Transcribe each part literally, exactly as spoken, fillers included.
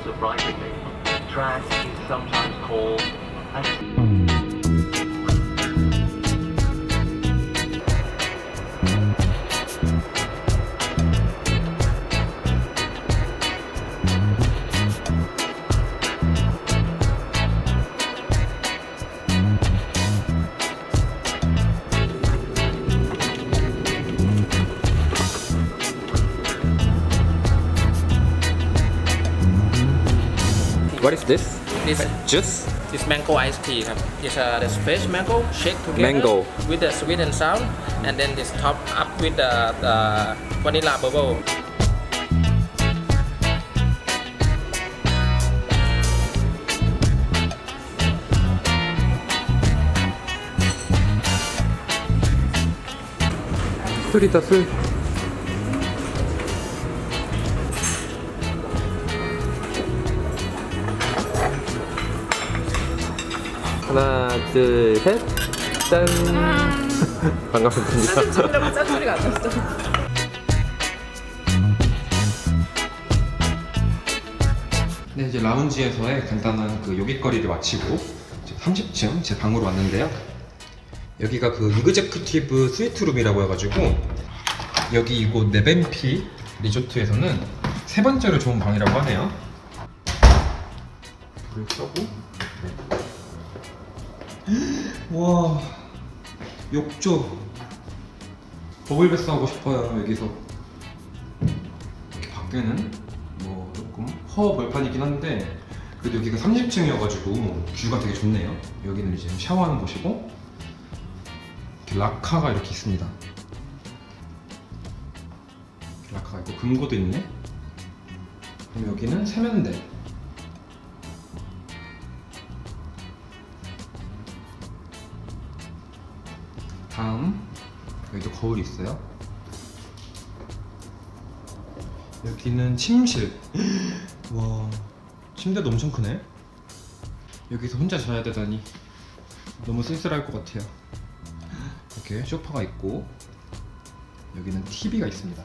surprisingly, trance is sometimes called a What is this? This Juice? is mango iced tea.ครับ. It's uh, the fresh mango shake together Mango. with the sweet and sour, and then this top up with the, the vanilla bubble. 술이다 술. 하나, 둘, 셋, 짠. 반갑습니다. 사진 찍으려고 짠 소리가 안 났어. 네, 이제 라운지에서의 간단한 그 요깃거리를 마치고 이제 삼십 층 제 방으로 왔는데요. 여기가 그 이그제큐티브 스위트룸이라고 해가지고 여기 이곳 네벤피 리조트에서는 세 번째로 좋은 방이라고 하네요. 불을 켜고 와, 욕조. 버블베스 하고 싶어요. 여기서 이렇게 밖에는 뭐 조금 허 벌판이긴 한데 그래도 여기가 삼십 층이어가지고 뷰가 되게 좋네요. 여기는 이제 샤워하는 곳이고 이렇게 락카가 이렇게 있습니다. 이렇게 락카가 있고 금고도 있네. 그럼 여기는 세면대. 다음 여기도 거울이 있어요. 여기는 침실. 와, 침대도 엄청 크네. 여기서 혼자 자야 되다니 너무 쓸쓸할 것 같아요. 이렇게 소파가 있고 여기는 티비가 있습니다.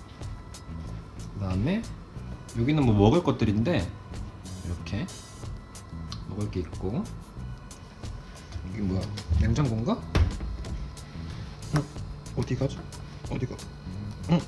그 다음에 여기는 뭐 먹을 것들인데 이렇게 먹을 게 있고 여기 뭐야, 냉장고인가? 어? 어디 가죠? 어디가? 응.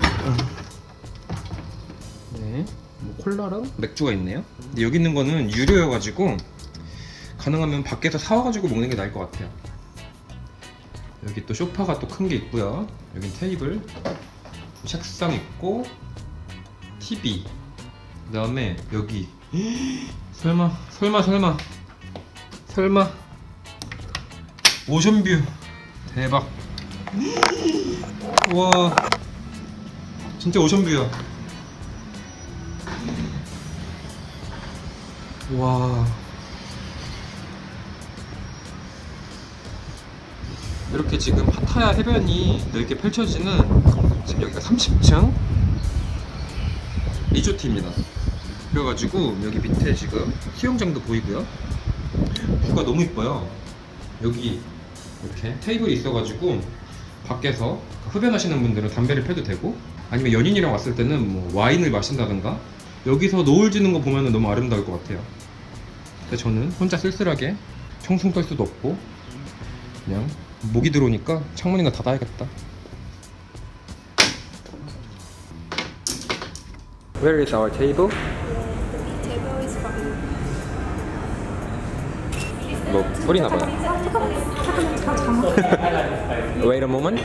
네, 뭐 콜라랑 맥주가 있네요. 근데 여기 있는 거는 유료여가지고 가능하면 밖에서 사와가지고 먹는 게 나을 것 같아요. 여기 또 소파가 또 큰 게 있고요. 여긴 테이블, 책상 있고 티비. 그 다음에 여기 설마 설마 설마 설마 오션뷰. 대박. 와, 진짜 오션뷰야. 와, 이렇게 지금 파타야 해변이 넓게 펼쳐지는 지금 여기가 삼십 층 리조트입니다. 그래가지고 여기 밑에 지금 수영장도 보이고요. 뷰가 너무 이뻐요. 여기 이렇게 테이블이 있어가지고 밖에서 흡연하시는 분들은 담배를 펴도 되고 아니면 연인이랑 왔을 때는 뭐 와인을 마신다든가 여기서 노을 지는 거 보면 너무 아름다울 것 같아요. 근데 저는 혼자 쓸쓸하게 청승 떨 수도 없고 그냥 모기 들어오니까 창문이나 닫아야겠다. Where is our table? Table is for you. 뭐 뿌리나 봐요. Wait a moment.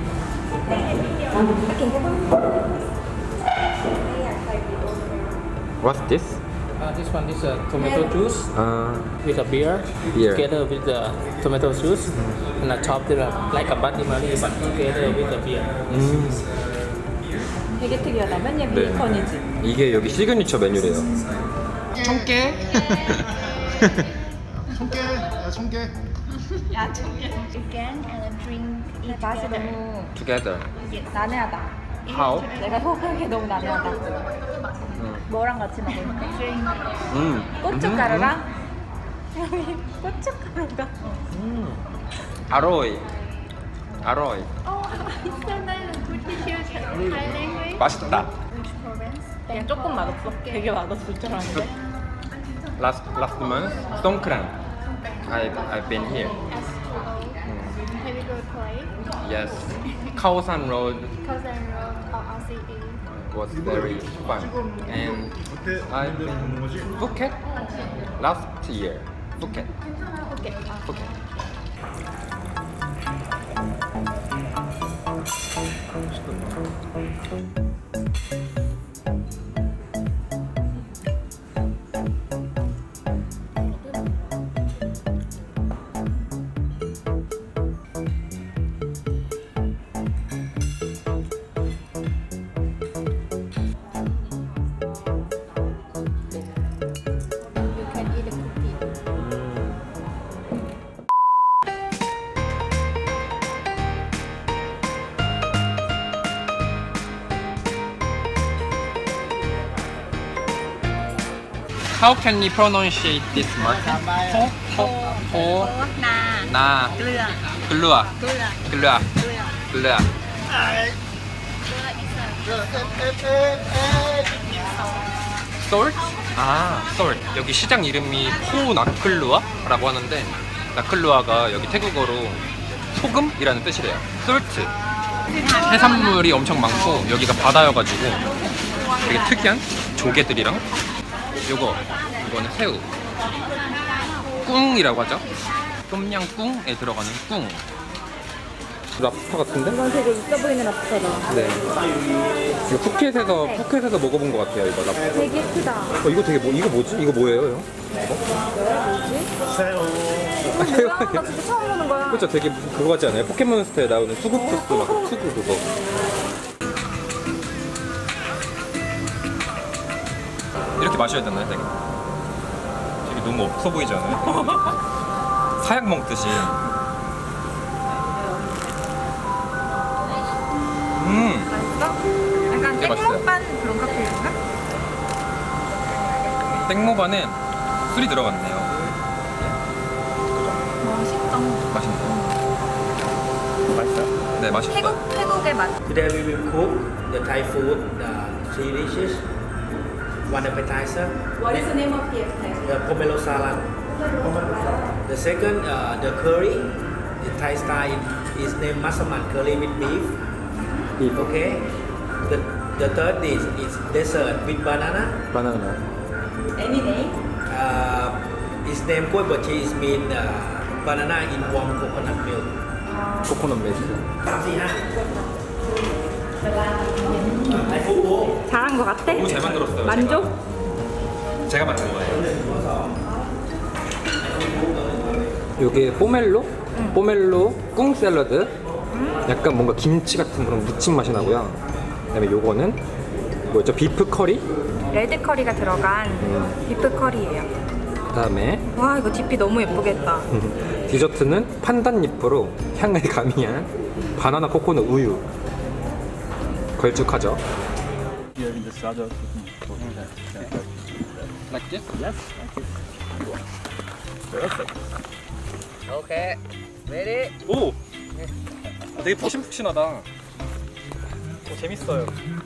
What's this? Uh, this one is a tomato juice Uh, with a beer, beer. together with the tomato juice, and on top there are like a Bloody Mary, but together with the beer. 음, 되게 특이하다. 맨날 네. 베이컨이지. 이게 여기 시그니처 메뉴래요. 청깨. 청깨. 야 청깨. 야, 저게. You can uh, drink 이 it 맛이 together. 너무 Together. 난해하다. How? 내가 소화하기 너무 난해하다. 뭐랑 같이 먹을까? Drink. 음. 고춧가루랑 고춧가루가. 음. 아로이. 아로이. Oh, it's so nice. Would you share Thai language? 맛있다. Which province? 그냥 조금 맛없어. 되게 맛없을 줄 알았는데. Last last month, Songkran. I I've been here. S two O. Have you go play? Yes. Kaosan Road Cousin Road or R C E? was very fun, and I've been Phuket last year. Phuket. Okay. Phuket. You can eat a cookie. How can we pronounce this market? Po, po, po, นา na, เกลือ glua, เกลือ glua, เกลือ glua. Salt? 아, salt. 여기 시장 이름이 포 나클루아라고 하는데 나클루아가 여기 태국어로 소금이라는 뜻이래요. salt. 해산물이 엄청 많고 여기가 바다여가지고 되게 특이한 조개들이랑 요거 이거는 새우 꿍이라고 하죠. 똠양꿍에 들어가는 꿍. 랍스터 같은데? 이건 되게 있어 보이는 랍스터다. 네. 이거 푸켓에서 푸켓에서 먹어본 것 같아요. 이거 랍스터. 되게 크다. 어, 이거 되게 뭐 이거 뭐지? 이거 뭐예요? 이거? 뭐야? 나 진짜 처음 보는 거야. 그렇죠. 되게 무슨 그거 같지 않아요? 포켓몬스터에 나오는 투구푸스 막 투구 그거. 이렇게 마셔야 되나요, 되게? 되게 너무 없어 보이지 않아요? 사약 먹듯이. 음. 맛있어? 약간 네, 맛있어요. 땡목반 그런 카페인가? 땡모반에 술이 들어갔네요. 맛있다. 맛있나요? 맛있어요? 네, 맛있어요. 태국, 태국의 맛. Today we will cook the Thai food, uh, three dishes, one appetizer, What is the name of the appetizer? the pomelo salad. The second, uh, the curry, the Thai style is named masaman curry with beef. Beef. Okay. The the third dish is dessert with banana. 바나나. Any name? Uh, its name koi bachi is mean uh, banana in warm coconut milk. 코코넛 메이스. 삼, 사, I food. 잘한 거 같아? 너무 잘 만들었어요. 만족? 제가, 제가 만든 거예요. 요게 포멜로? 응. 포멜로 꿍 샐러드. 약간 뭔가 김치 같은 그런 무침 맛이 나고요. 그다음에 요거는 뭐였죠? 비프 커리? 레드 커리가 들어간 음. 비프 커리예요. 그다음에 와 이거 디피 너무 예쁘겠다. 디저트는 판단잎으로 향을 가미한 바나나 코코넛 우유. 걸쭉하죠? Like this? Yes. Perfect. Okay. Ready? 오! 되게 푹신푹신하다. 오, 재밌어요.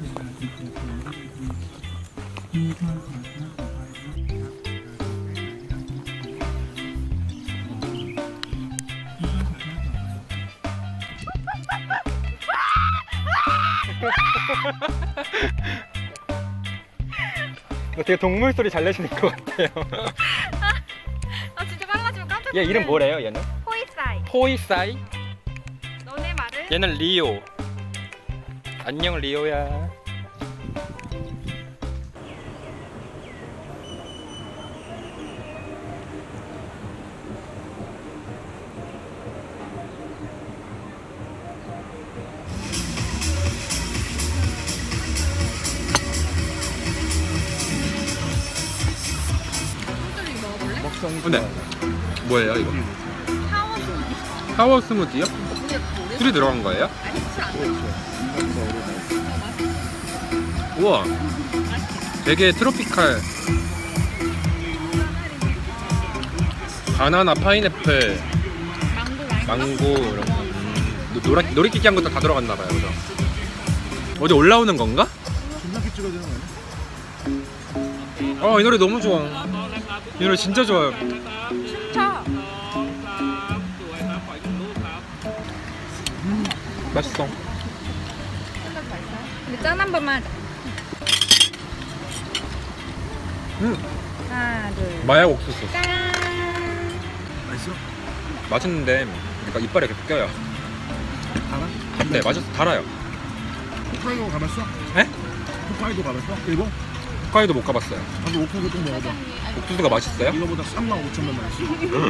되게 동물 소리 잘 내시는 것 같아요. 아 진짜 빨라지면 깜짝 얘 이름 뭐래요, 얘는? 호이사이. 포이사이? 너네 말을? 얘는 리오. 안녕 리오야. 근데 뭐예요 이거? 샤워 스무디. 샤워 스무디요? 술이 들어간 거예요? 아니 술안 들어갔어. 우와, 되게 트로피칼. 바나나, 파인애플, 망고 망고 이런 거. 음, 노라, 놀이기기 한 것도 다 들어갔나 봐요, 그죠? 어디 올라오는 건가? 이렇게 찍어야 되는 거 아니야? 어, 이 노래 너무 좋아. 이 노래 진짜 좋아요. 춤춰. 음, 맛있어. 근데 짠 한 번만. 음, 하나, 둘. 마약 옥수수. 짠. 맛있어? 맛있는데 약간 이빨에 이렇게 껴요. 달아? 네, 맛있어. 달아요. 홋카이도 가봤어? 에? 홋카이도 가봤어? 일본? 홋카이도 못 가봤어요. 나도 옥수수 꼭 먹어봐. 옥수수가 맛있어요? 이거보다 삼만 오천 번 맛있어.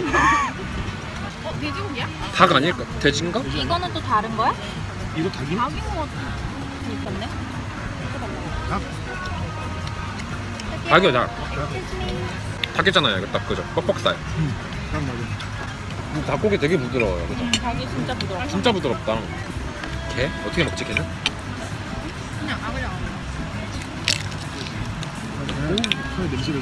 어, 돼지고기야? 닭 아닐까? 돼지인가? 이거는 또 다른 거야? 이거 닭이? 닭인 것 같아. 있었네. 닭? 닭이요, 닭. 닭이잖아요, 이거 딱 그죠? 뻑뻑살. 응. 닭 맞아. 닭고기 되게 부드러워요, 그죠? 음, 닭이 진짜 부드러워. 진짜 부드럽다. 개? 어떻게 먹지, 걔는? 그냥 아 그냥. 오, 그 냄새를.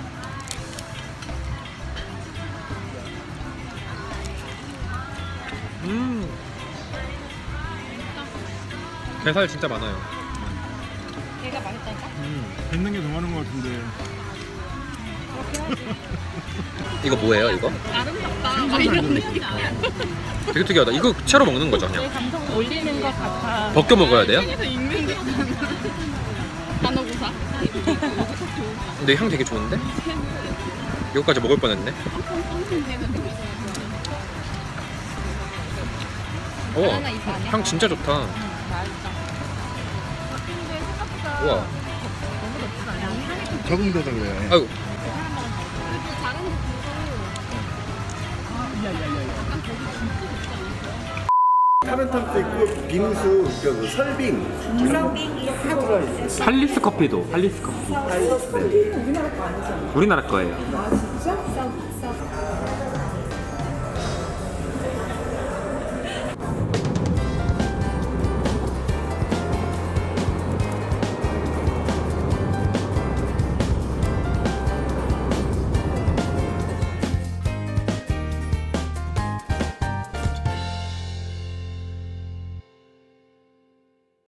음. 게살 진짜 많아요. 얘가 맛있다니까? 음, 뱉는 게 더 많은 것 같은데. 이거 뭐예요, 이거? 아름답다. 막 이런 느낌. 되게 특이하다. 이거 채로 먹는 거죠, 그냥? 감성 올리는 것 같아. 벗겨 먹어야 돼요? 책에서 읽는 거잖아. 단어고사. 근데 향 되게 좋은데? 이거까지 먹을 뻔했네. 오, 바나나 잎 아니야? 향 진짜 좋다. 맛있다. 우와. 적응돼서 그래. 아유, 타르타르도 있고 빙수, 그 설빙. 할리스 커피도, 할리스 커피. 우리나라 거예요.